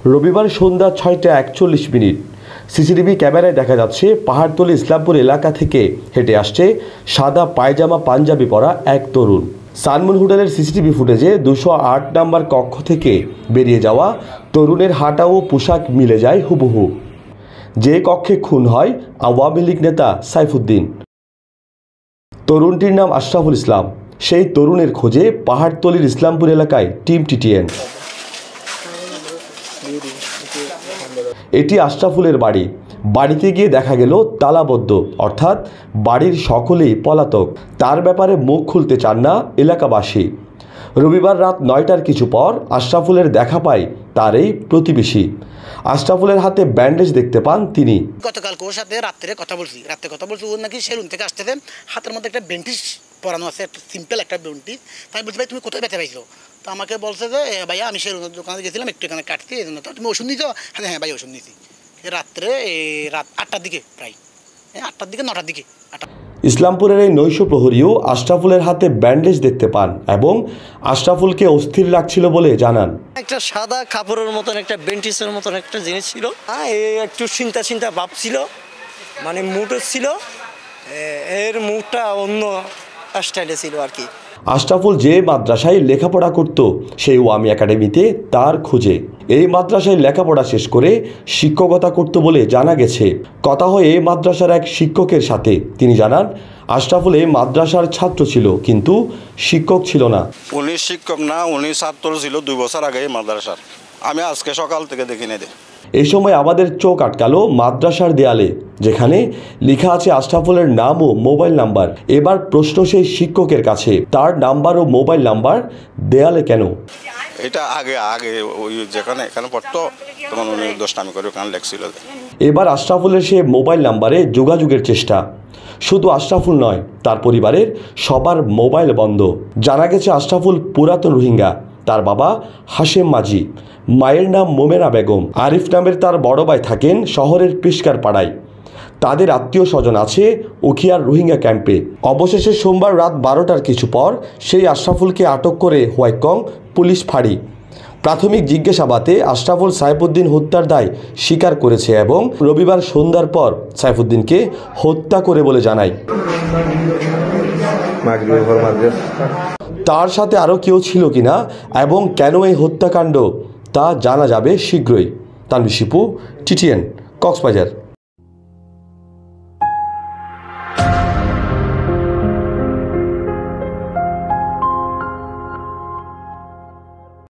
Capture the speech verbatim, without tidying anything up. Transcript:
রবিবার সন্ধ্যা ছয়টা একচল্লিশ মিনিট সিসিটিভি ক্যামেরায় দেখা যাচ্ছে পাহাড়তলী ইসলামপুর এলাকা থেকে হেঁটে আসছে সাদা পায়জামা পাঞ্জাবি পরা এক তরুণ। সানমুন হোটেলের সিসিটিভি ফুটেজে দুশো আট নম্বর কক্ষ থেকে বেরিয়ে যাওয়া তরুণের হাঁটা ও পোশাক মিলে যায় হুবহু। যে কক্ষে খুন হয় আওয়ামী লীগ নেতা সাইফুদ্দিন। তরুণটির নাম আশরাফুল ইসলাম। সেই তরুণের খোঁজে পাহাড়তলীর ইসলামপুর এলাকায় টিম টিটিএন। এটি আশরাফুলের বাড়ি। বাড়িতে গিয়ে দেখা গেল তালাবদ্ধ, অর্থাৎ বাড়ির সকলেই পলাতক। তার ব্যাপারে মুখ খুলতে চান না এলাকাবাসী। রবিবার রাত নয়টার কিছু পর আশরাফুলের দেখা পায় তার এই প্রতিবেশী। আশরাফুলের হাতে ব্যান্ডেজ দেখতে পান তিনি। গতকাল ওর সাথে রাত্রে কথা বলছি রাত্রে কথা বলছি ওর নাকি সেলুন থেকে আসতেছে, হাতের মধ্যে একটা ব্যান্ডেজ পরানো আছে, একটা সিম্পল একটা ব্যান্ডেজ। তাই বলছি ভাই তুমি কোথায় ব্যথা পাইছো? তো আমাকে বলছে যে ভাইয়া আমি সেলুনের দোকানে গেছিলাম একটু এখানে কাটতে, এই জন্য। তো তুমি ওষুধ নিছো? হ্যাঁ হ্যাঁ ভাই ওষুধ নিয়েছি। রাত্রে রাত আটটার দিকে, প্রায় আটটার দিকে নটার দিকে। ইসলামপুরের এই নৈশ প্রহরীও আশরাফুলের হাতে ব্যান্ডেজ দেখতে পান এবং আশরাফুলকে অস্থির লাগছিল বলে জানান। একটা সাদা কাপড়ের মতন একটা ব্যান্ডেজের মতন একটা জিনিস ছিল, হ্যাঁ একটু চিন্তা চিন্তা ভাব ছিল, মানে মুডও ছিল, এর মুডটা অন্য স্টাইলে ছিল আর কি। আশরাফুল যে মাদ্রাসায় লেখাপড়া করত সেই ওয়ামি একাডেমিতে তার খোঁজে। এই মাদ্রাসায় লেখাপড়া শেষ করে শিক্ষকতা করত বলে জানা গেছে। কথা হয় এই মাদ্রাসার এক শিক্ষকের সাথে। তিনি জানান আশরাফুল এই মাদ্রাসার ছাত্র ছিল, কিন্তু শিক্ষক ছিল না। উনি শিক্ষক না, উনি ছাত্র ছিল দুই বছর আগে এই মাদ্রাসার। আমি আজকে সকাল থেকে দেখি না। এই সময় আমাদের চোখ আটকালো মাদ্রাসার দেয়ালে, যেখানে লেখা আছে আশরাফুলের নাম ও মোবাইল নাম্বার। এবার প্রশ্ন সেই শিক্ষকের কাছে, তার নাম্বার ও মোবাইল নাম্বার দেয়ালে কেন? এটা আগে আগে ওই যেখানে এখানে পড়তো তখন উনি দোষনামি করে ওখানে লেখছিল। এবার আশরাফুলের সে মোবাইল নাম্বারে যোগাযোগের চেষ্টা। শুধু আশরাফুল নয়, তার পরিবারের সবার মোবাইল বন্ধ। জানা গেছে আশরাফুল পুরাতন রোহিঙ্গা। তার বাবা হাশেম মাঝি, মায়ের নাম মোমেনা বেগম। আরিফ নামের তার বড় ভাই থাকেন শহরের পিস্কার পাড়ায়। তাদের আত্মীয় স্বজন আছে উখিয়ার রোহিঙ্গা ক্যাম্পে। অবশেষে সোমবার রাত বারোটার কিছু পর সেই আশরাফুলকে আটক করে হোয়াইকং পুলিশ ফাঁড়ি। প্রাথমিক জিজ্ঞাসাবাদে আশরাফুল সাইফুদ্দিন হত্যার দায় স্বীকার করেছে এবং রবিবার সন্ধ্যার পর সাইফুদ্দিনকে হত্যা করে বলে জানায়। তার সাথে আরও কেউ ছিল কিনা এবং কেন এই হত্যাকাণ্ড তা জানা যাবে শীঘ্রই। তানভীর শিপু, টিটিএন, কক্সবাজার।